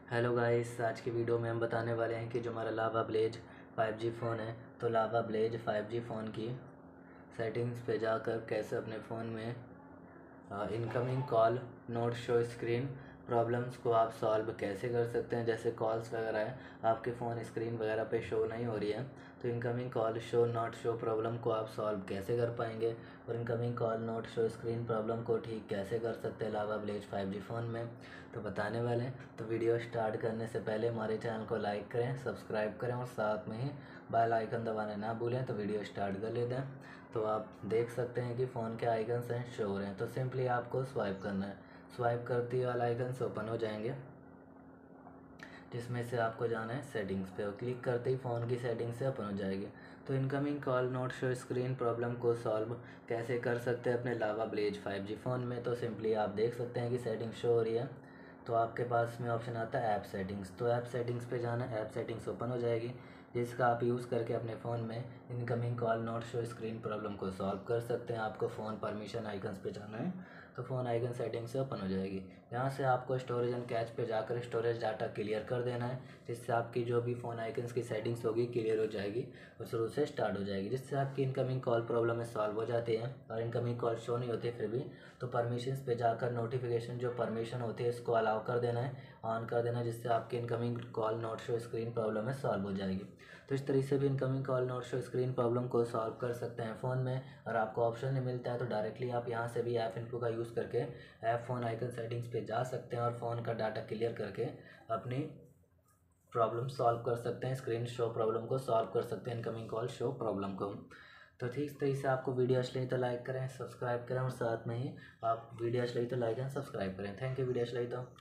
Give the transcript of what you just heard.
Hello guys, आज की video में हम बताने वाले हैं कि जो हमारा लावा ब्लेज 5G फ़ोन है, तो लावा ब्लेज 5G फ़ोन की सेटिंग्स पे जाकर कैसे अपने फ़ोन में incoming call not show screen problems को आप सॉल्व कैसे कर सकते हैं। जैसे कॉल्स वगैरह है, आपके फ़ोन स्क्रीन वगैरह पे शो नहीं हो रही है, तो incoming call show not show problem को आप सॉल्व कैसे कर पाएंगे और incoming call not show screen problem को ठीक कैसे कर सकते हैं लावा ब्लेज 5G फ़ोन में, तो बताने वाले हैं। तो वीडियो स्टार्ट करने से पहले हमारे चैनल को लाइक करें, सब्सक्राइब करें और साथ में ही बेल आइकन दबाना ना भूलें। तो वीडियो स्टार्ट कर लेते हैं। तो आप देख सकते हैं कि फ़ोन के आइकन्स हैं शो हो रहे हैं, तो सिंपली आपको स्वाइप करना है। स्वाइप करते ही वाला आइकन्स ओपन हो जाएंगे, जिसमें से आपको जाना है सेटिंग्स पे और क्लिक करते ही फ़ोन की सेटिंग से ओपन हो जाएगी। तो incoming call not show screen problem को सॉल्व कैसे कर सकते हैं अपने लावा ब्लेज 5G फ़ोन में, तो सिंपली आप देख सकते हैं कि सेटिंग शो हो रही है। तो आपके पास में ऑप्शन आता है ऐप सेटिंग्स, तो ऐप सेटिंग्स पे जाना है। ऐप सेटिंग्स ओपन हो जाएगी, जिसका आप यूज़ करके अपने फ़ोन में incoming call not show screen problem को सॉल्व कर सकते हैं। आपको फ़ोन परमिशन आइकन्स पे जाना है, तो फ़ोन आइकन सेटिंग से ओपन हो जाएगी। यहाँ से आपको स्टोरेज एंड कैच पे जाकर स्टोरेज डाटा क्लियर कर देना है, जिससे आपकी जो भी फ़ोन आइकन्स की सेटिंग्स होगी क्लियर हो जाएगी और शुरू से स्टार्ट हो जाएगी, जिससे आपकी इनकमिंग कॉल प्रॉब्लम में सॉल्व हो जाती है। और इनकमिंग कॉल शो नहीं होती फिर भी, तो परमिशंस पे जाकर नोटिफिकेशन जो परमिशन होती है इसको अलाउ कर देना है, ऑन कर देना है, जिससे आपकी incoming call not show screen problem है सॉल्व हो जाएगी। तो इस तरीके से भी incoming call not show screen problem को सॉल्व कर सकते हैं फ़ोन में। और आपको ऑप्शन नहीं मिलता है तो डायरेक्टली आप यहाँ से भी ऐप इन्फो का यूज़ करके ऐप फ़ोन आइकन सेटिंग्स पे जा सकते हैं और फ़ोन का डाटा क्लियर करके अपनी प्रॉब्लम सॉल्व कर सकते हैं, स्क्रीन शो प्रॉब्लम को सॉल्व कर सकते हैं, इनकमिंग कॉल शो प्रॉब्लम को। तो ठीक इस तरीके से आपको वीडियो अच्छी लगी तो लाइक करें, सब्सक्राइब करें और साथ में ही आप वीडियो अच्छी लगी तो लाइक एंड सब्सक्राइब करें। Thank you. वीडियो अच्छी लगी तो